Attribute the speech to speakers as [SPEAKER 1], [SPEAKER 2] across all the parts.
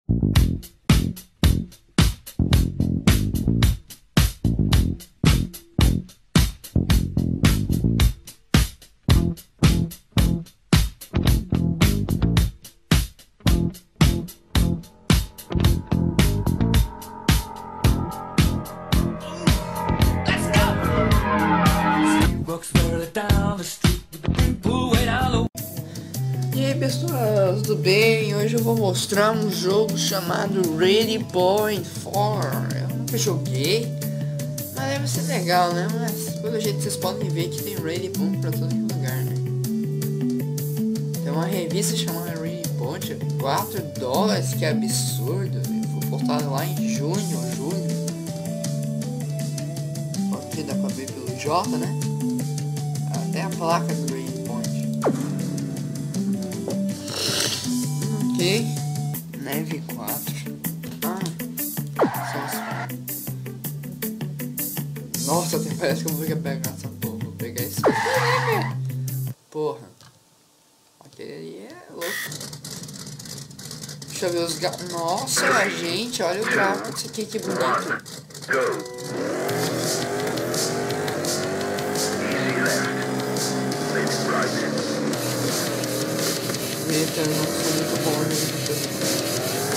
[SPEAKER 1] E aí pessoal, tudo bem? Hoje eu vou mostrar um jogo chamado Ready Point 4. Eu nunca joguei, mas deve ser legal, né? Mas pelo jeito vocês podem ver que tem Ready Point pra todo lugar, né? Tem uma revista chamada Ready Point, $4, que absurdo. Foi postado lá em junho ou julho. Aqui dá pra ver pelo J, né? Até a placa do Ready Point. Ok, neve 4. Nossa, até parece que eu vou pegar essa porra. Vou pegar esse. Porra, aquele ali é louco. Deixa eu ver os gatos. Nossa, gente, olha o gráfico disso aqui, que bonito. Eita, eu não sou muito bom nisso também.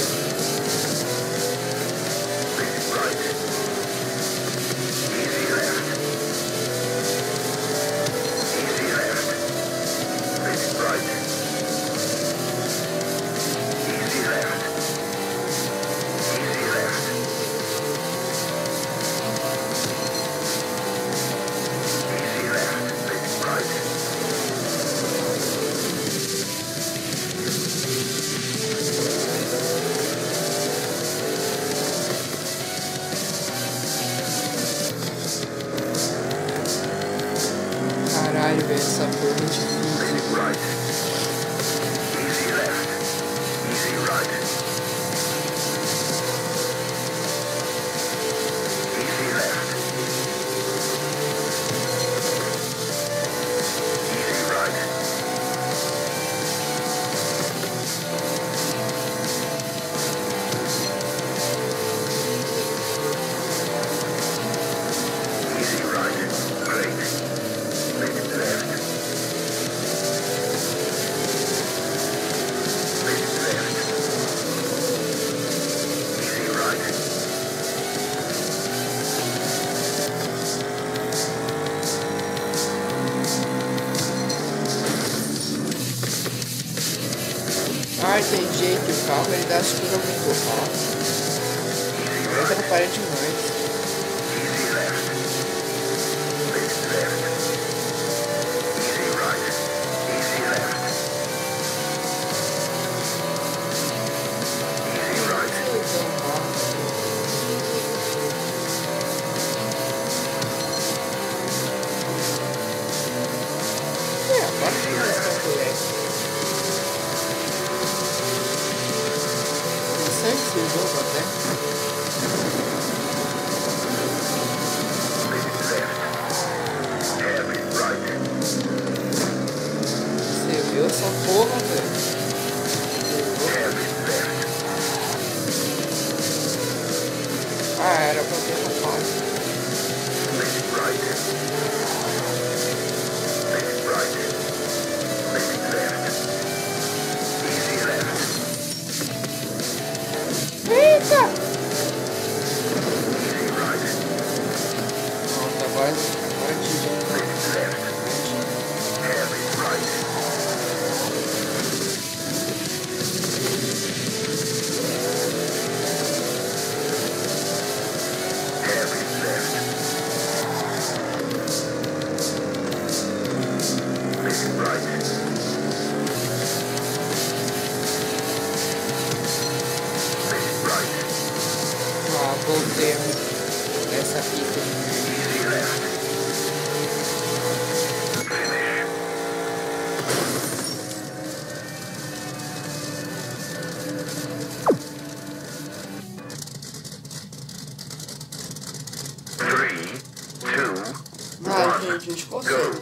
[SPEAKER 1] Caralho, velho, essa porra é difícil. Ah, entendi que o carro ele dá as curvas muito rápido. Ele atrapalha demais. Esse jogo até. Você viu essa porra, velho? Ah, era pra ter rapaz. Eita! Nossa, agora voltei essa fita. Vai, gente, a gente consegue.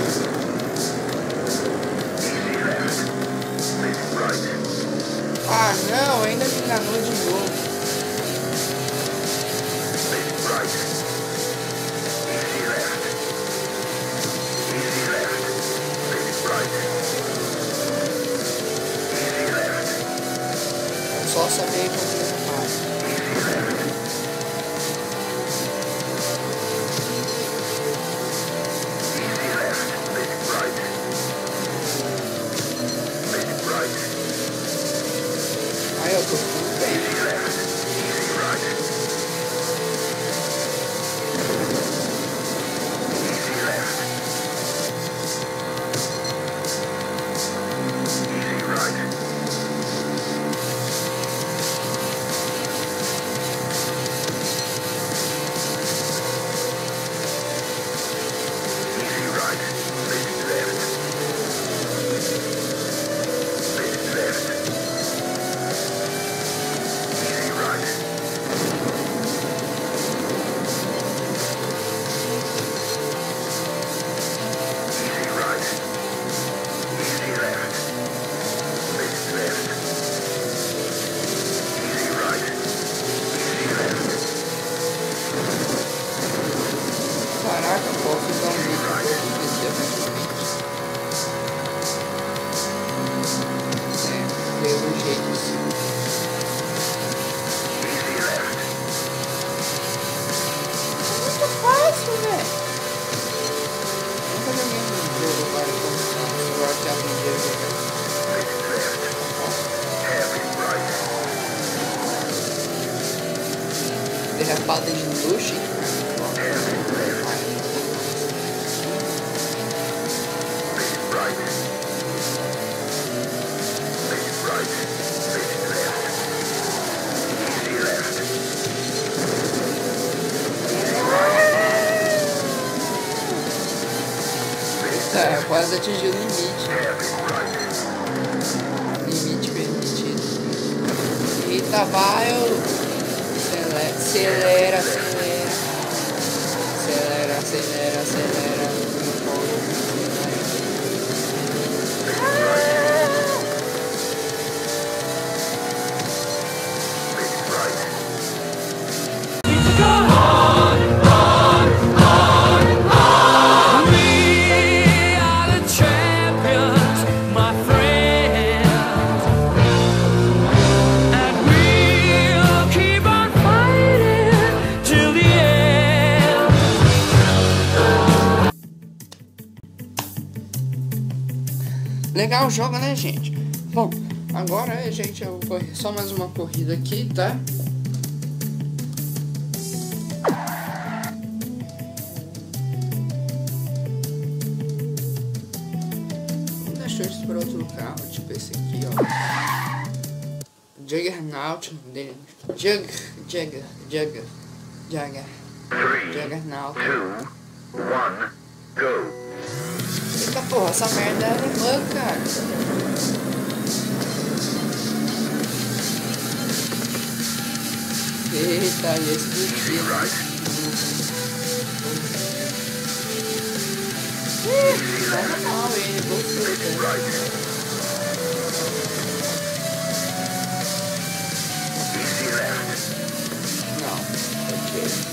[SPEAKER 1] Ah, não, ainda me enganou de novo. Eu só saber como eu faço. Aí eu tô tudo bem. Caraca, eu posso dar um vídeo definitivamente. Deu um jeito assim. É muito fácil, velho. Nunca joguei um jogo agora como agora que aprendi a jogar. They have button in Lucy. Tá, quase atingiu o limite. Limite permitido. Eita, vai, acelera, acelera. Acelera, acelera, acelera. Legal o jogo, né, gente? Bom, agora, gente, eu vou correr só mais uma corrida aqui, tá? Deixa eu ir para outro carro, tipo esse aqui, ó. Juggernaut dele. Juggernaut. 3, 2, 1, go! Eita porra, essa merda é alemã, cara. Eita, e esse do vai mal ele, não, ok.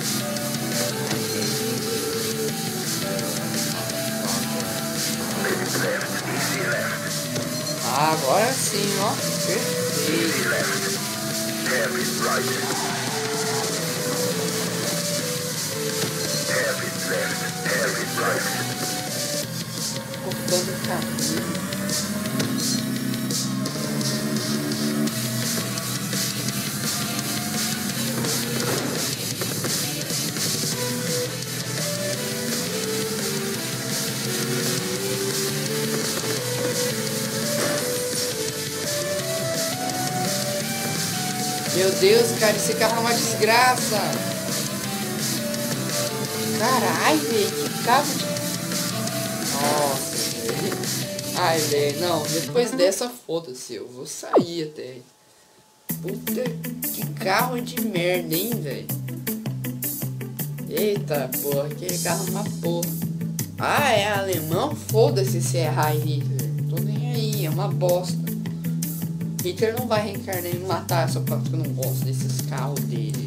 [SPEAKER 1] Ah, agora sim, ó. Perfeito. Cortando o caminho. Meu Deus, cara, esse carro é uma desgraça. Caralho, velho, que carro de... Nossa, velho. Ai, velho, não, depois dessa, foda-se, eu vou sair até. Puta, que carro de merda, hein, velho. Eita, porra, aquele carro é uma porra. Ah, é alemão? Foda-se se é High Hitler. Tô nem aí, é uma bosta. Hitler não vai reencarnar e matar só porque eu não gosto desses carros dele.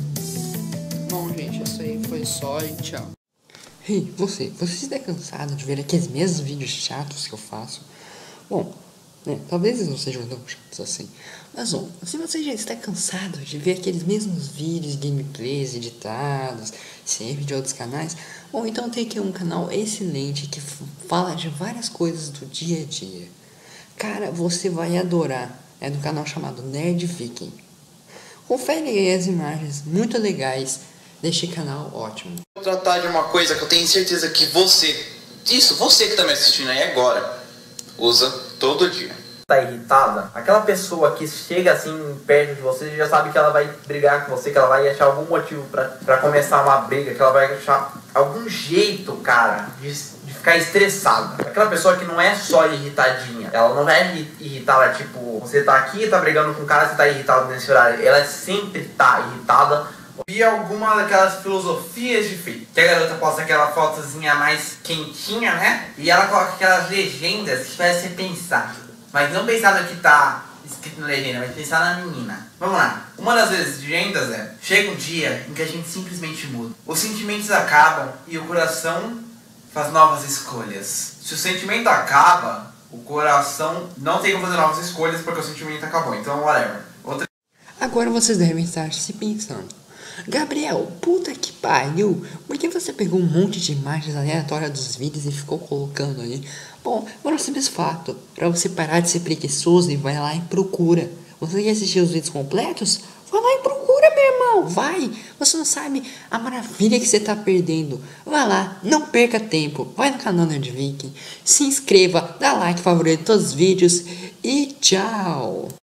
[SPEAKER 1] Bom, gente, isso aí foi só e tchau. Ei, você está cansado de ver aqueles mesmos vídeos chatos que eu faço? Bom, né, talvez eles não sejam tão chatos assim. Mas, bom, se você já está cansado de ver aqueles mesmos vídeos, gameplays editados, sempre de outros canais, bom, então tem aqui um canal excelente que fala de várias coisas do dia a dia. Cara, você vai adorar. É do canal chamado Nerd Viking. Confere aí as imagens muito legais deste canal ótimo.
[SPEAKER 2] Vou tratar de uma coisa que eu tenho certeza que você que tá me assistindo aí agora, usa todo dia.
[SPEAKER 3] Tá irritada? Aquela pessoa que chega assim perto de você já sabe que ela vai brigar com você, que ela vai achar algum motivo pra começar uma briga, que ela vai achar algum jeito, cara, de ficar estressada. Aquela pessoa que não é só irritadinha, ela não vai irritada, tipo, você tá aqui, tá brigando com o cara, você tá irritado nesse horário, ela sempre tá irritada. E alguma daquelas filosofias de feito. Que a garota posta aquela fotozinha mais quentinha, né? E ela coloca aquelas legendas que fazem você pensar. Mas não pensar no que tá escrito na legenda, mas pensar na menina. Vamos lá. Uma das legendas é: chega um dia em que a gente simplesmente muda. Os sentimentos acabam e o coração faz novas escolhas. Se o sentimento acaba, o coração não tem como fazer novas escolhas porque o sentimento acabou. Então, whatever.
[SPEAKER 1] Agora vocês devem estar se pensando: Gabriel, puta que pariu, por que você pegou um monte de imagens aleatórias dos vídeos e ficou colocando aí? Bom, por um simples fato, pra você parar de ser preguiçoso e vai lá e procura. Você quer assistir os vídeos completos? Vai lá e procura, meu irmão, vai! Você não sabe a maravilha que você tá perdendo. Vai lá, não perca tempo, vai no canal Nerd Viking, se inscreva, dá like, favorito todos os vídeos e tchau!